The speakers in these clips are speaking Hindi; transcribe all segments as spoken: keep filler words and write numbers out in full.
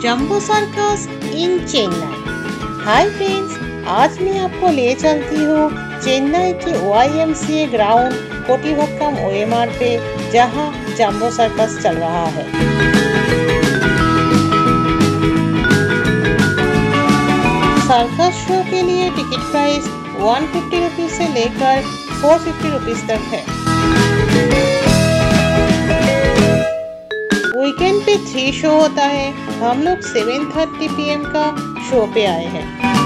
Jumbo circus in Chennai. Hi friends, आज मैं आपको ले चलती हूँ चेन्नई के Y M C A ground Kottivakkam O M R पे, जहाँ जंबो सर्कस चल रहा है। सर्कस शो के लिए टिकट प्राइस एक सौ पचास रुपीस से लेकर चार सौ पचास रुपीस तक है। वीकेंड पे थ्री शो होता है। हम लोग सात तीस पी एम का शो पे आए हैं।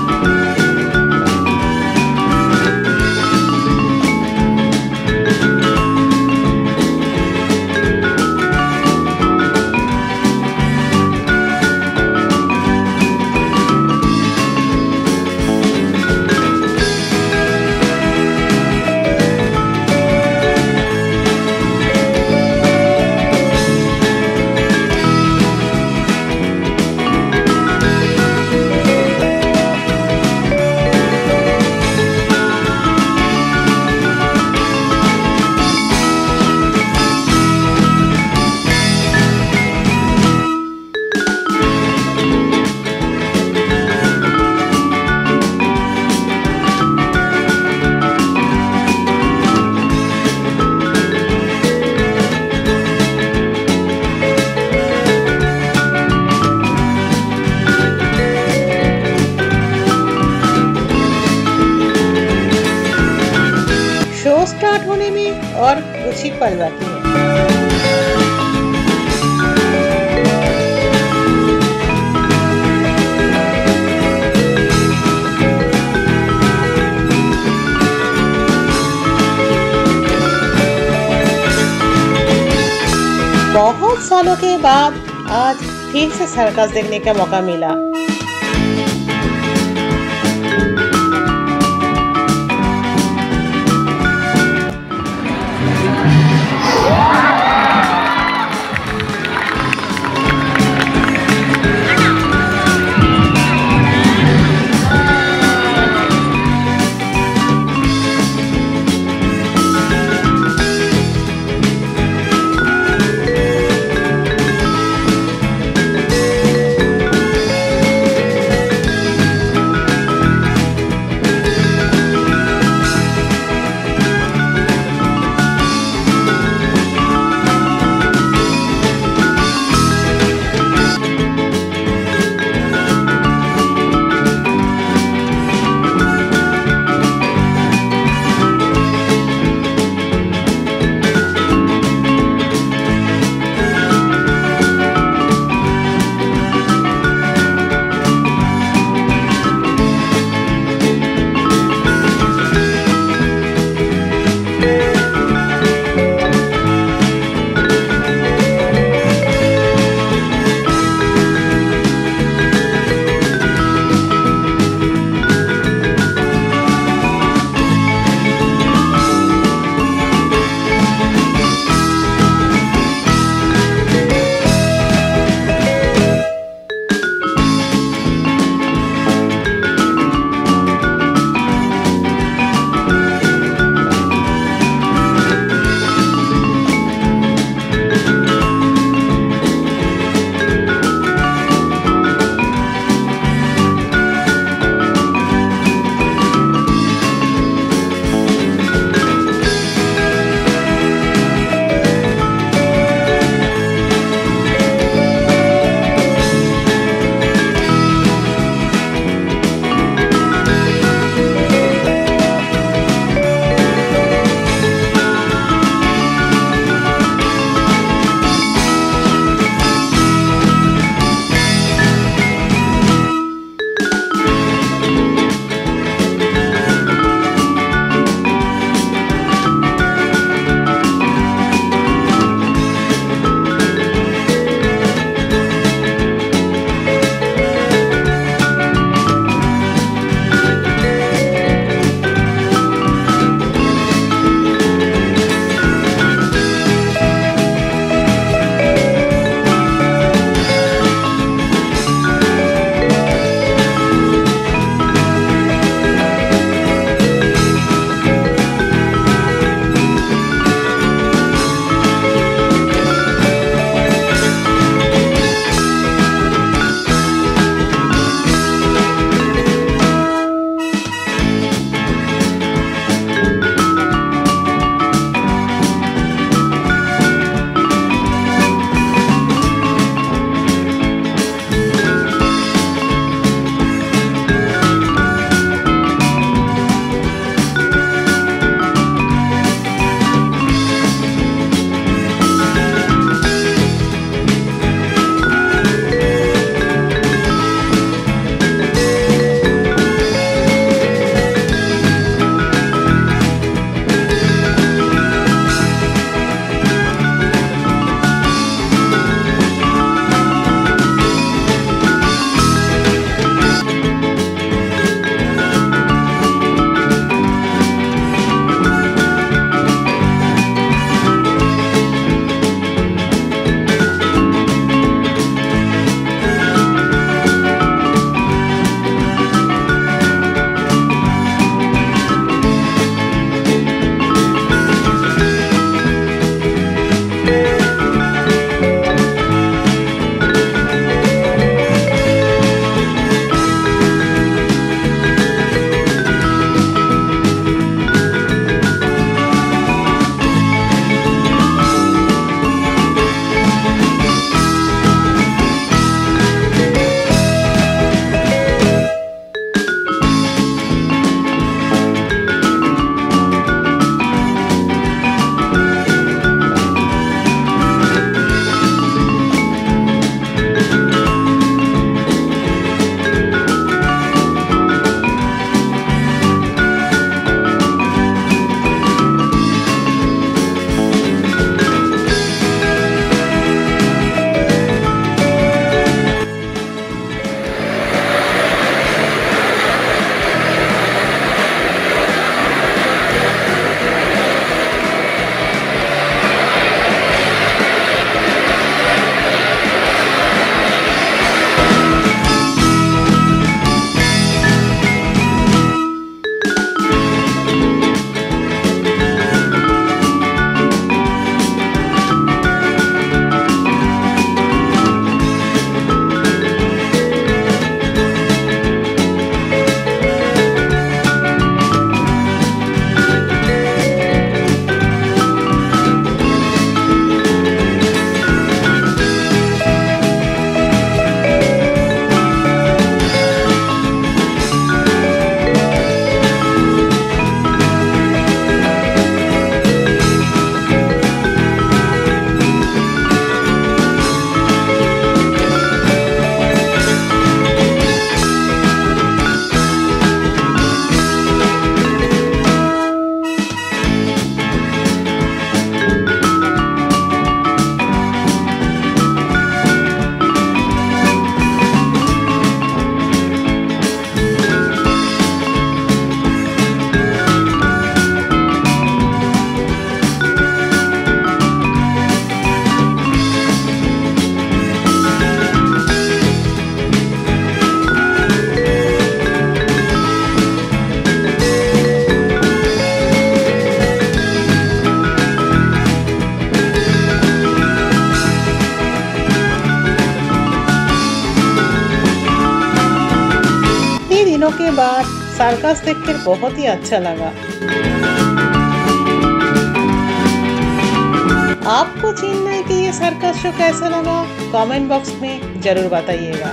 शो स्टार्ट होने में और कुछ ही पल बाकी है। बहुत सालों के बाद आज फिर से सर्कस देखने का मौका मिला। दिनों के बाद सर्कस देखकर बहुत ही अच्छा लगा। आपको चेन्नई के ये सर्कस शो कैसा लगा कमेंट बॉक्स में जरूर बताइएगा।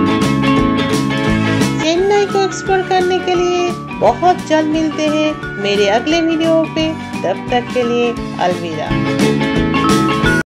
चेन्नई को एक्सप्लोर करने के लिए बहुत जल्द मिलते हैं मेरे अगले वीडियो पे। तब तक के लिए अलविदा।